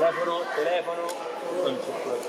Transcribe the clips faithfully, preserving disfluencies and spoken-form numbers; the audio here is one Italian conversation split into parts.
Telefono, telefono, non c'è quello.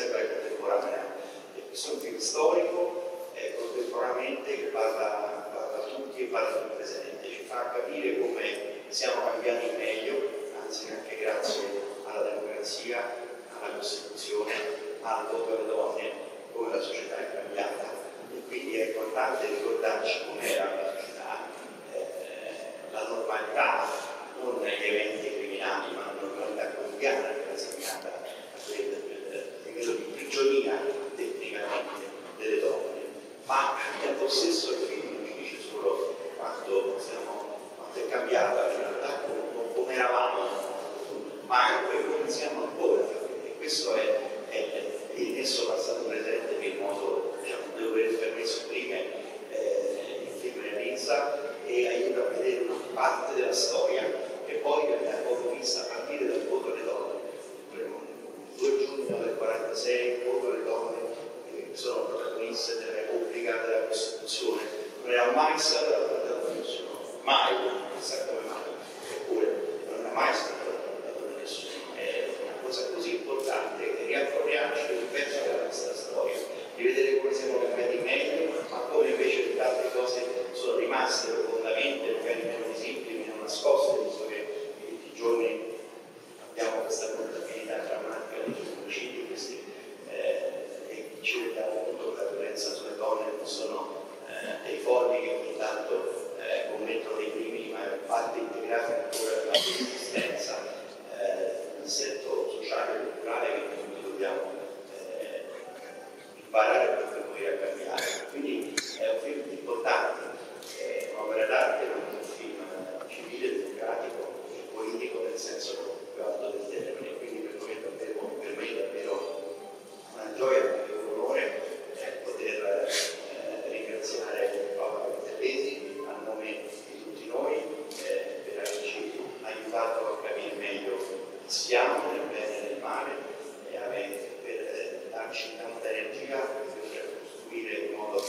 Questo è un film storico, eh, contemporaneamente, che parla, parla a tutti e vada sul presente, ci fa capire come siamo cambiati in meglio, anzi anche grazie alla democrazia, alla Costituzione, al voto alle donne, come la società è cambiata. E quindi è importante ricordarci com'era la società, eh, la normalità, non gli eventi criminali, ma la normalità quotidiana che era segnata a livello di prigionia tecnicamente delle donne. Ma al tempo stesso il film non ci dice solo quanto, siamo, quanto è cambiata la realtà, come, come eravamo, ma anche come siamo ancora. E questo è, è, è il nesso passato-presente che in modo, diciamo, devo aver permesso prima, eh, il film realizza e aiuta a vedere una parte della storia che poi abbiamo vista a partire dal voto alle donne. Il due giugno del quarantasei il voto alle donne che sono protagoniste della Repubblica, della Costituzione, non era mai stata la donna nessuno, mai, chissà come mai, eppure non era mai stata la donna nessuno. È una cosa così importante che riappropriarci del pezzo della nostra storia, di vedere come siamo cambiati meglio, ma come invece tante cose sono rimaste profondamente, magari meno visibili, meno nascoste, visto che in tutti i giorni abbiamo questa contabilità drammatica di femminicidi, questi eh, e ci rendiamo conto che la violenza sulle donne non sono eh, dei forni che ogni tanto eh, commettono dei crimini, ma è parte integrante ancora della nostra esistenza, eh, un assetto sociale e culturale che tutti dobbiamo eh, imparare per poi a cambiare. Quindi è un film importante, è un'opera d'arte, ma è un film civile, democratico e politico nel senso alto del termine. Quindi per noi è davvero, per me è davvero una gioia e un onore eh, poter eh, ringraziare Paola Bertellesi a nome di tutti noi eh, per averci aiutato a capire meglio chi siamo nel bene e nel male e avere, per eh, darci tanta energia per costruire in modo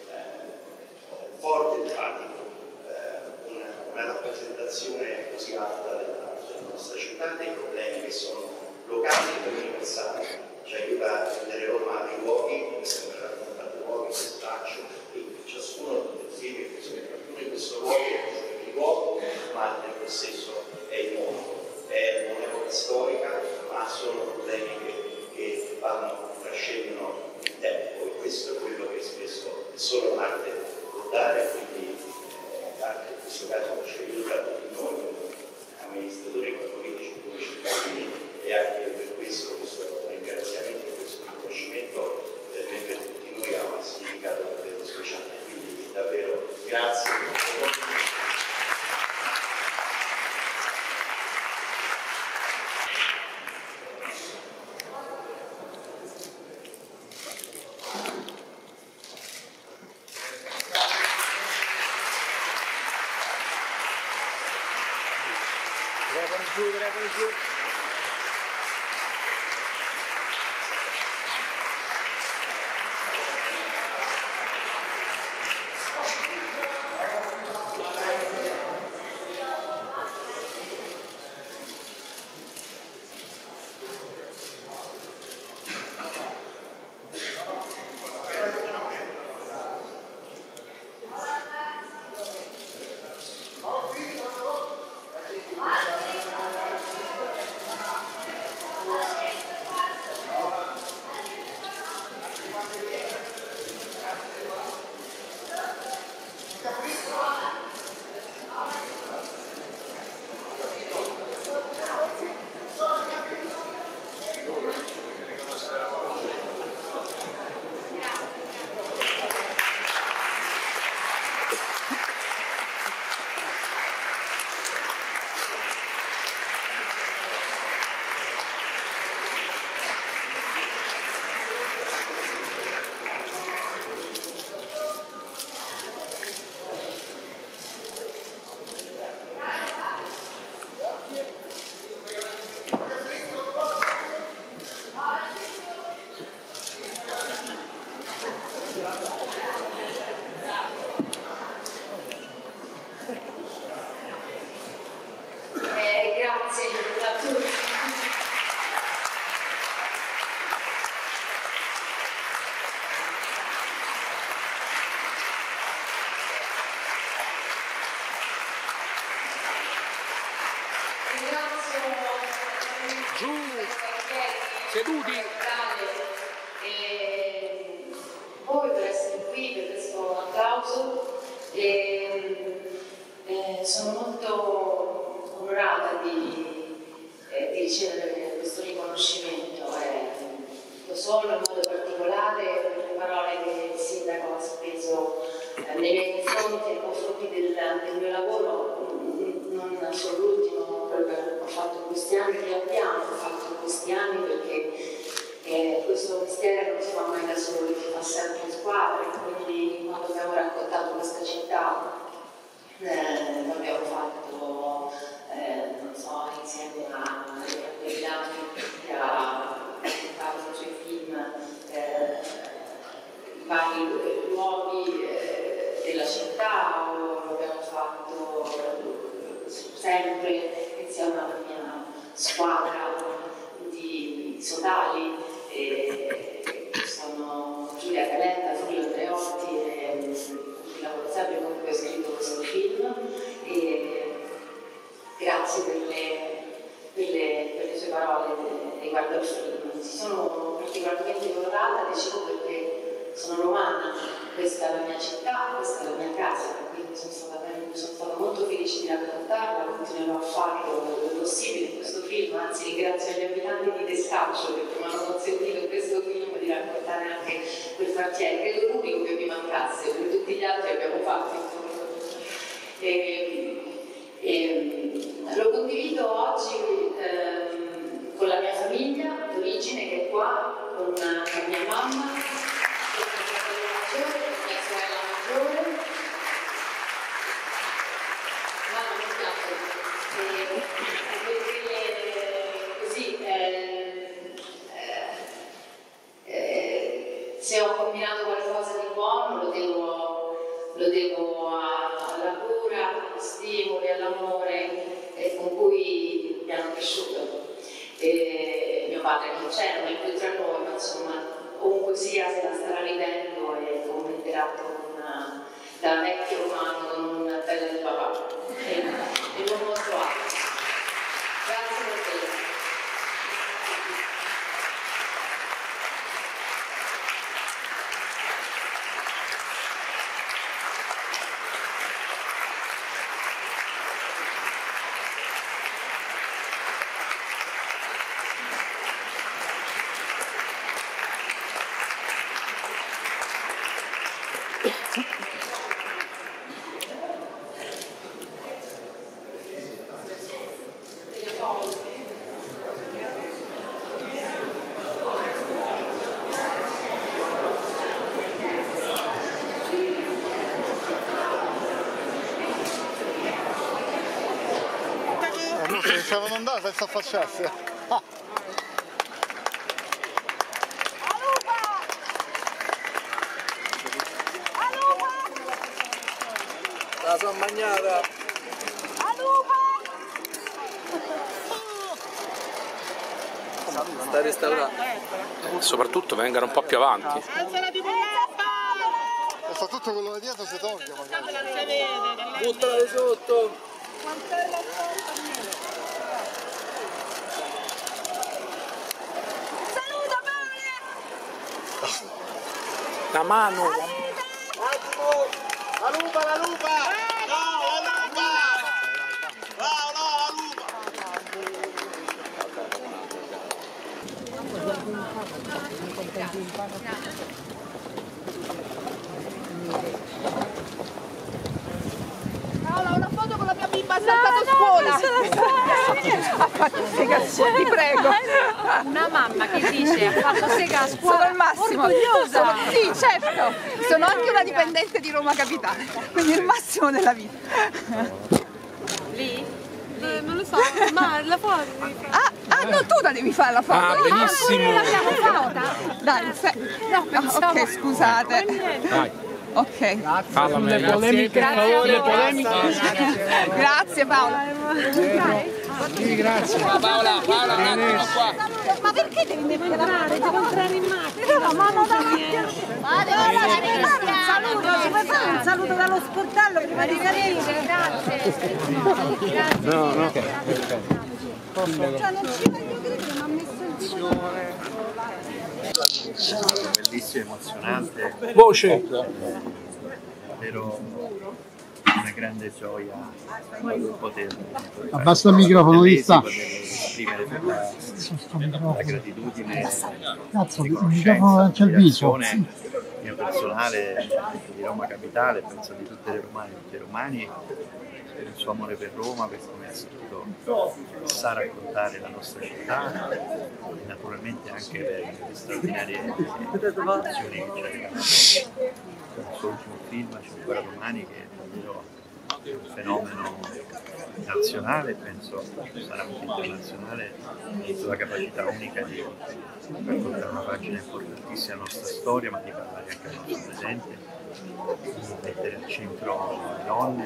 eh, forte e pratico eh, una, una rappresentazione così alta della nostra città, dei problemi che sono locali e universali, ci aiuta a rendere Roma dei luoghi, come sempre raccontato luoghi che spaccio, e ciascuno dei film in questo luogo è il luogo, ma al tempo stesso è il mondo. È un'epoca storica, ma sono problemi che, che vanno, trascendono il tempo, e questo è quello che spesso solo l'arte può dare, quindi eh, l'arte in questo caso ci aiuta a tutti noi amministratori politici, come cittadini, e anche per questo questo ringraziamento e questo riconoscimento per me, per tutti noi, ha un significato davvero speciale. Quindi davvero grazie. Giù, giù. su, seduti. E voi per essere qui, per questo applauso, e, e sono molto onorata di, eh, di ricevere questo riconoscimento. Eh, lo sono in modo particolare per le parole che il sindaco ha speso eh, nei miei confronti, nei confronti del, del mio lavoro, non solo l'ultimo, quello che ho fatto in questi anni, che abbiamo fatto in questi anni, perché eh, questo mestiere non si fa mai da soli, si fa sempre in squadra, quindi quando abbiamo raccontato questa città eh, l'abbiamo fatto eh, non so, insieme a Giuliano che ha raccontato i suoi film, eh, i vari luoghi eh, della città, o l'abbiamo fatto sempre insieme alla mia squadra di sodali, e sono Giulia Calenda, Giulio Andreotti e il lavoro con cui ho scritto questo film. E grazie per le, per le, per le sue parole riguardo al film. Si sono particolarmente onorata, dicevo, perché sono romana, questa è la mia città, questa è la mia casa, quindi sono stata, sono stata molto felice di raccontarla, continuerò a farlo il possibile in questo film, anzi ringrazio gli abitanti di Testaccio perché mi hanno consentito in questo film di raccontare anche quel quartiere, credo l'unico che mi mancasse, perché tutti gli altri abbiamo fatto. E, e, lo condivido oggi ehm, con la mia famiglia d'origine che è qua, con la mia mamma, con mio fratello maggiore, con mia sorella maggiore. Mamma mi piace, perché così eh, eh, se ho combinato qualcosa di buono lo devo, lo devo alla cura, agli stimoli, all'amore eh, con cui mi hanno cresciuto. E mio padre non c'è, non è più tra noi, ma insomma, comunque sia, se la starà ridendo e commenterà con una, da vecchio romano con un bello del papà. E, e non molto altro. Grazie per te. Iniziavano ad andare senza affacciarsi. Ah. La sono mangiata. Sta restaurando. E soprattutto vengano un po' più avanti. E soprattutto quello da dietro si toglie magari. Buttale sotto. La mano! Attimo! La lupa, la lupa! No, la lupa! No, no, la lupa! Paola, una foto con la mia bimba saltata a scuola! Ha fatto spiegazione, ti prego! Una mamma che dice ha fatto sega a scuola, sono il massimo! orgogliosa! Sì, certo! Sono anche una dipendente di Roma Capitale, quindi il massimo della vita. Lì? Eh, non lo so, ma la foto devi fare. Ah, ah, no, tu la devi fare la foto! Ah, benissimo! L'abbiamo fatta? Dai, se... No, pensavo... ok, scusate. Dai. Ok. Falla Le polemiche, per favore, le polemiche. Grazie Paola. Sì, grazie. Paola, Paola, un attimo qua. Ma perché devi mettere la mano? Devo entrare in macchina. No, ma non Saluto, ci puoi fare un saluto dallo sportello prima di salire? Grazie. No, no. Cioè non ci voglio credere. Bellissimo, emozionante. Voce. Davvero una grande gioia poter, poter Abbassa il microfono, di sta. poter esprimere per la, la gratitudine, Cazzo, il microfono c'è il viso. mio personale di Roma Capitale, penso di tutte le romane e tutti i romani, per il suo amore per Roma, per come ha saputo sa raccontare la nostra città e naturalmente anche per le straordinarie emozioni che ci ha regalato. Con il suo ultimo film, Cinque Romani, che è davvero un fenomeno nazionale, penso sarà anche internazionale, la sua capacità unica di raccontare una pagina importantissima della nostra storia, ma di parlare anche del nostro presente, di mettere al centro le donne,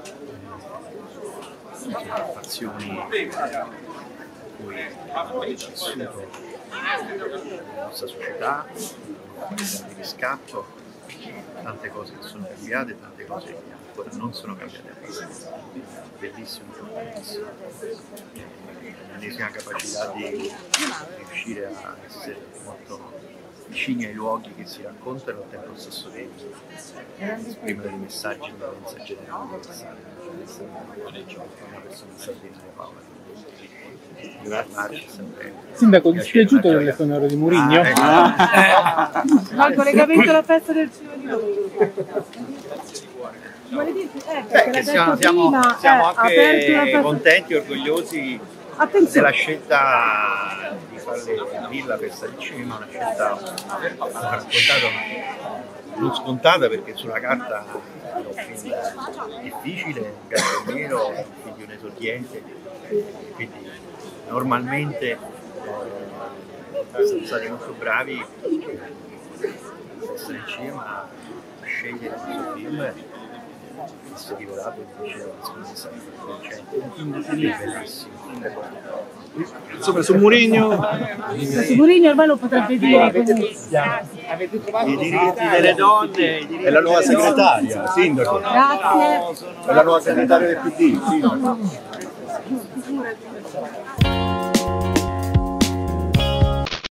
le passioni cui abbiamo vissuto la nostra società, la di riscatto, tante cose che sono cambiate, tante cose che ancora non sono cambiate. Bellissimo, bellissimo. L'ennesima capacità di riuscire a essere molto vicini ai luoghi che si raccontano e al tempo stesso di esprimere dei messaggi di violenza generale universale. Una persona straordinaria, Paola. Sindaco, dispiaciuto delle sonore di Mourinho? Ma il collegamento alla festa del cinema di Roma. Vuole dirti, eh, Beh, che siamo, siamo, prima, siamo eh, anche contenti e orgogliosi Attenzione. della scelta di fare in Villa Festa del Cinema, una scelta raccontata non scontata, perché sulla carta è un film difficile, un bianco e nero, un film di un esordiente, quindi normalmente eh, siamo stati molto bravi Festa del Cinema a scegliere questo film. Questo divorato invece la scommessa è bellissimo. Insomma, su Mourinho Su Mourinho ormai lo potrebbe dire. avete trovato I diritti delle donne, i diritti È la nuova delle donne. segretaria, sindaco. Grazie. È la nuova segretaria del P D, sindaco.